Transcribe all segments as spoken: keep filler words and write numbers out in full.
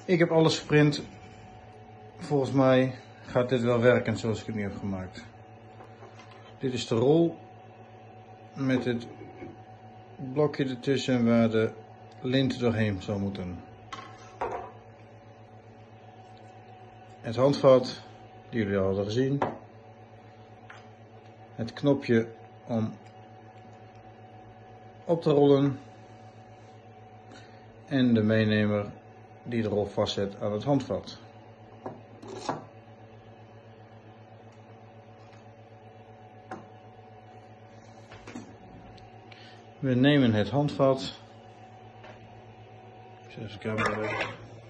Ik heb alles geprint. Volgens mij gaat dit wel werken zoals ik het nu heb gemaakt. Dit is de rol met het blokje ertussen waar de lint doorheen zou moeten. Het handvat, die jullie al hadden gezien. Het knopje om op te rollen. En de meenemer die de rol vastzet aan het handvat. We nemen het handvat. Ik zet de camera weg.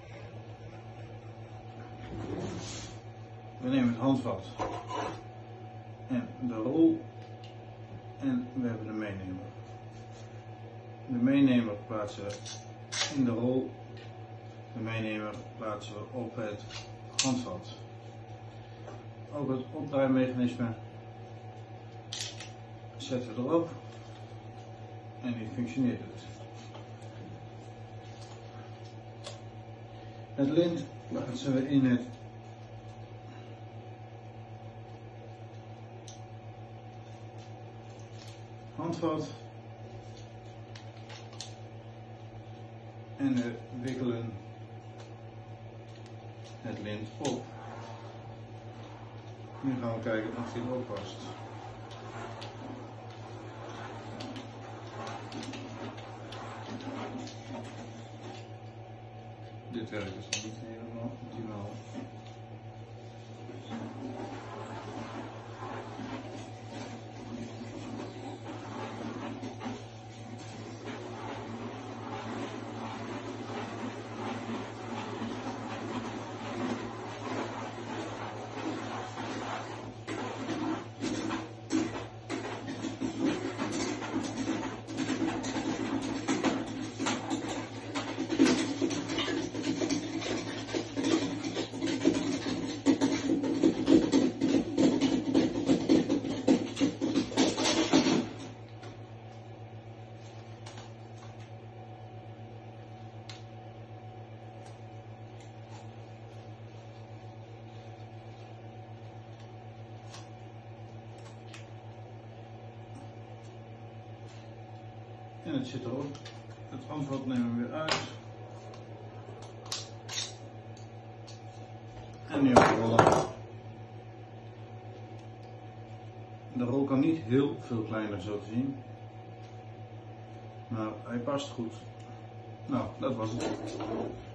We nemen het handvat en de rol en we hebben de meenemer. De meenemer plaatsen we in de rol. De meenemer plaatsen we op het handvat. Ook het opdraaimechanisme zetten we erop en nu functioneert het. Het lint plaatsen we in het handvat en we wikkelen het lint op. Nu gaan we kijken of dit ook past. Dit werkt dus niet helemaal optimaal. En het zit erop. Het handvat nemen we weer uit. En nu rollen. De rol kan niet heel veel kleiner zo te zien. Maar hij past goed. Nou, dat was het.